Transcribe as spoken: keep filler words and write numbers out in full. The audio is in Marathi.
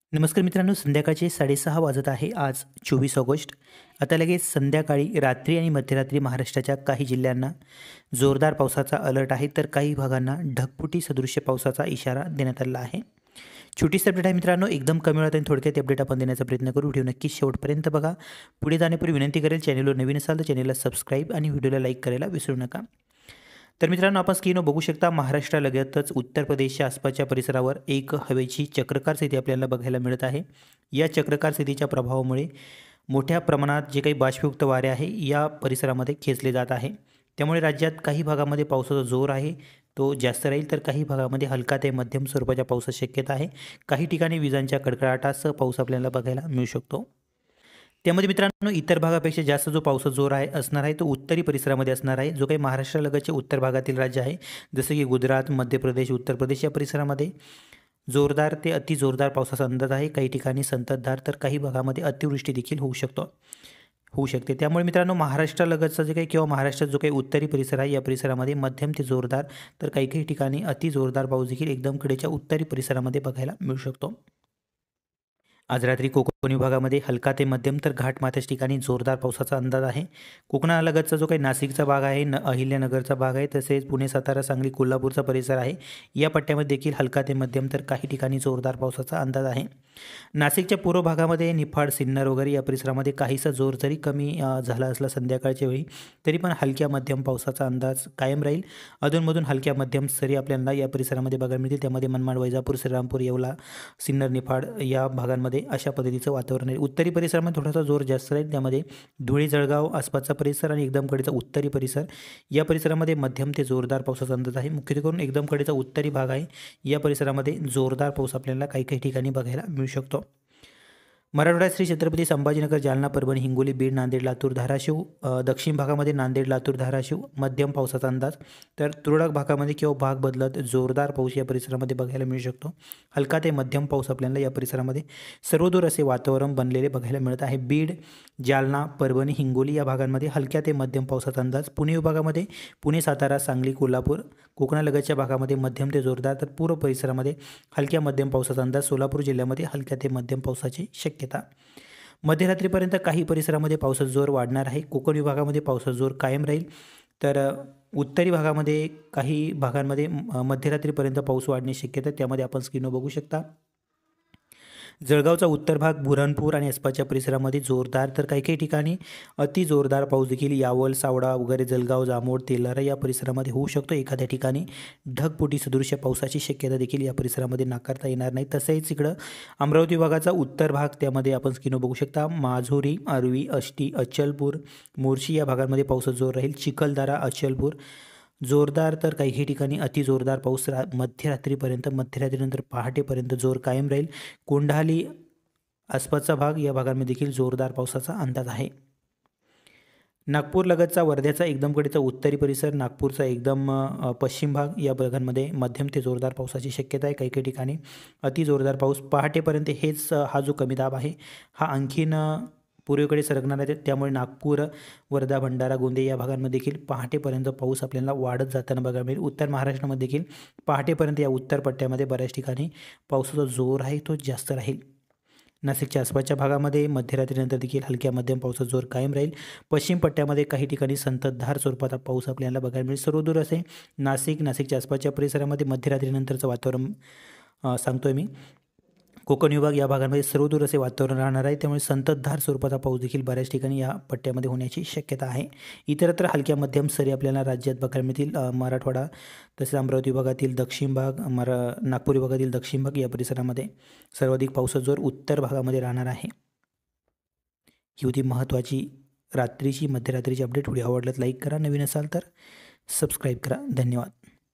नमस्कार मित्रांनो, संध्याकाळचे साडेसहा वाजत आहे. आज चोवीस ऑगस्ट. आता लगेच संध्याकाळी रात्री आणि मध्यरात्री महाराष्ट्राच्या काही जिल्ह्यांना जोरदार पावसाचा अलर्ट आहे, तर काही भागांना ढगफुटी सदृश्य पावसाचा इशारा देण्यात आला आहे. छोटीशी अपडेट आहे मित्रांनो, एकदम कमी वेळात आणि थोडक्यात अपडेट आपण देण्याचा प्रयत्न करू. व्हिडिओ नक्कीच शेवटपर्यंत बघा. पुढे जाण्यापूर्वी विनंती करेल, चॅनलवर नवीन असाल तर चॅनलला सबस्क्राईब आणि व्हिडिओला लाईक करायला विसरू नका. तर मित्रांनो, आपण स्क्रीनवर बघू शकता, महाराष्ट्रालगतच उत्तर प्रदेशच्या आसपासच्या परिसरावर एक हवेची चक्रकार स्थिती आपल्याला बघायला मिळत आहे. या चक्रकार स्थितीच्या प्रभावामुळे मोठ्या प्रमाणात जे काही बाष्पयुक्त वारे आहे या परिसरामध्ये खेचले जात आहे. त्यामुळे राज्यात काही भागामध्ये पावसाचा जोर आहे तो जास्त राहील, तर काही भागामध्ये हलका ते मध्यम स्वरूपाच्या पावसाची शक्यता आहे. काही ठिकाणी विजांच्या कडकडाटासह पाऊस आपल्याला बघायला मिळू शकतो. त्यामध्ये मित्रांनो, इतर भागापेक्षा जास्त जो पावसाचा जोर आहे असणार आहे तो उत्तरी परिसरामध्ये असणार आहे. जो काही महाराष्ट्रालगतचे उत्तर भागातील राज्य आहे, जसं की गुजरात, मध्य प्रदेश, उत्तर प्रदेश या परिसरामध्ये जोरदार ते अति जोरदार पावसाचा अंदाज आहे. काही ठिकाणी संततधार, तर काही भागामध्ये अतिवृष्टी देखील होऊ शकतो होऊ शकते. त्यामुळे मित्रांनो, महाराष्ट्रालगतचा जे काही किंवा महाराष्ट्रात जो काही उत्तरी परिसर आहे या परिसरामध्ये मध्यम ते जोरदार, तर काही काही ठिकाणी अति जोरदार पाऊस देखील एकदम कडेच्या उत्तरी परिसरामध्ये बघायला मिळू शकतो. आज रात्री कोकण विभागामध्ये हलका ते मध्यम तर घाटमाथ्याच्या ठिकाणी जोरदार पावसाचा अंदाज आहे. कोकणालगतचा जो काही नाशिकचा भाग आहे, न अहिल्यानगरचा भाग आहे, तसेच पुणे, सातारा, सांगली, कोल्हापूरचा परिसर आहे, या पट्ट्यामध्ये देखील हलका ते मध्यम तर काही ठिकाणी जोरदार पावसाचा अंदाज आहे. नाशिकच्या पूर्व भागामध्ये निफाड, सिन्नर वगैरे या परिसरामध्ये काहीसा जोर जरी कमी झाला असला संध्याकाळच्या वेळी, तरी पण हलक्या मध्यम पावसाचा अंदाज कायम राहील. अधूनमधून हलक्या मध्यम सरी आपल्याला या परिसरामध्ये बघायला मिळतील. त्यामध्ये मनमाड, वैजापूर, श्रीरामपूर, येवला, सिन्नर, निफाड या भागांमध्ये अशा पद्धतीचं वातावरण आहे. उत्तरी परिसरामध्ये थोडासा जोर जास्त राहील. त्यामध्ये धुळे, जळगाव आसपासचा परिसर आणि एकदम कडेचा उत्तरी परिसर या परिसरामध्ये मध्यम ते जोरदार पावसाचा अंदाज आहे. मुख्यत्वे एकदम कडेचा उत्तरी भाग आहे, या परिसरामध्ये जोरदार पाऊस आपल्याला काही काही ठिकाणी बघायला मिळू शकतो. मराठवाड्यात श्री छत्रपती संभाजीनगर, जालना, परभणी, हिंगोली, बीड, नांदेड, लातूर, धाराशिव, दक्षिण भागामध्ये नांदेड, लातूर, धाराशिव मध्यम पावसाचा अंदाज, तर तुरळक भागामध्ये किंवा भाग बदलत जोरदार पाऊस या परिसरामध्ये बघायला मिळू शकतो. हलका ते मध्यम पाऊस आपल्याला या परिसरामध्ये सर्वदूर असे वातावरण बनलेले बघायला मिळत आहे. बीड, जालना, परभणी, हिंगोली या भागांमध्ये हलक्या ते मध्यम पावसाचा अंदाज. पुणे विभागामध्ये पुणे, सातारा, सांगली, कोल्हापूर, कोकणालगतच्या भागामध्ये मध्यम ते जोरदार, तर पूर्व परिसरामध्ये हलक्या मध्यम पावसाचा अंदाज. सोलापूर जिल्ह्यामध्ये हलक्या ते मध्यम पावसाची शक्यता. मध्यरात्रीपर्यंत काही परिसरामध्ये पावसाचा जोर वाढणार आहे. कोकण विभागामध्ये पावसाचा जोर कायम राहील, तर उत्तरी भागामध्ये काही भागांमध्ये मध्यरात्रीपर्यंत पाऊस वाढण्याची शक्यता. त्यामध्ये आपण स्क्रीनवर बघू शकता, जळगावचा उत्तर भाग, बुऱ्हाणपूर आणि आसपासच्या परिसरामध्ये जोरदार, तर काही काही ठिकाणी अति जोरदार पाऊस देखील यावल, सावडा वगैरे, जलगाव, जामोद, तेलारा या परिसरामध्ये होऊ शकतो. एखाद्या ठिकाणी ढगफुटी सदृश्य पावसाची शक्यता देखील या परिसरामध्ये नाकारता येणार नाही. तसेच इकडं अमरावती विभागाचा उत्तर भाग, त्यामध्ये आपण स्क्रीनवर बघू शकता, माझोरी, आर्वी, आष्टी, अचलपूर, मोर्शी या भागांमध्ये पावसाचा जोर राहील. चिखलदरा, अचलपूर जोरदार, तर काही काही ठिकाणी अति जोरदार पाऊस रा मध्यरात्रीपर्यंत मध्यरात्रीनंतर पहाटेपर्यंत जोर कायम राहील. कोंढाली आसपासचा भाग या भागांमध्ये देखील जोरदार पावसाचा अंदाज आहे. नागपूरलगतचा वर्ध्याचा एकदम कडेचा उत्तरी परिसर, नागपूरचा एकदम पश्चिम भाग या भागांमध्ये मध्यम ते जोरदार पावसाची शक्यता आहे. काही काही ठिकाणी अति जोरदार पाऊस पहाटेपर्यंत. हेच हा जो कमी दाब आहे हा आणखीन पूर्वेकडे सरकणार आहे, त्यामुळे नागपूर, वर्धा, भंडारा, गोंदिया या भागांमध्ये देखील पहाटेपर्यंत पाऊस आपल्याला वाढत जाताना बघायला मिळेल. उत्तर महाराष्ट्रामध्ये देखील पहाटेपर्यंत या उत्तर पट्ट्यामध्ये बऱ्याच ठिकाणी पावसाचा जोर आहे तो जास्त राहील. नाशिकच्या आसपासच्या भागामध्ये मध्यरात्रीनंतर देखील हलक्या मध्यम पावसाचा जोर कायम राहील. पश्चिम पट्ट्यामध्ये काही ठिकाणी संततधार स्वरूपाचा पाऊस आपल्याला बघायला मिळेल. सर्वदूर असे नाशिक, नाशिकच्या आसपासच्या परिसरामध्ये मध्यरात्रीनंतरचं वातावरण सांगतोय मी. कोकण विभाग या भागांमध्ये सर्वदूर असे वातावरण राहणार आहे, त्यामुळे संततधार स्वरूपाचा पाऊस देखील बऱ्याच ठिकाणी या पट्ट्यामध्ये होण्याची शक्यता आहे. इतरत्र हलक्या मध्यम सरी आपल्याला राज्यात बघायला मिळतील. मराठवाडा, तसेच अमरावती विभागातील दक्षिण भाग, मरा नागपूर विभागातील दक्षिण भाग या परिसरामध्ये सर्वाधिक पावसाचा जोर उत्तर भागामध्ये राहणार आहे. ही होती महत्त्वाची रात्रीची मध्यरात्रीची अपडेट. व्हिडिओ आवडल्यास लाईक करा, नवीन असाल तर सबस्क्राईब करा. धन्यवाद.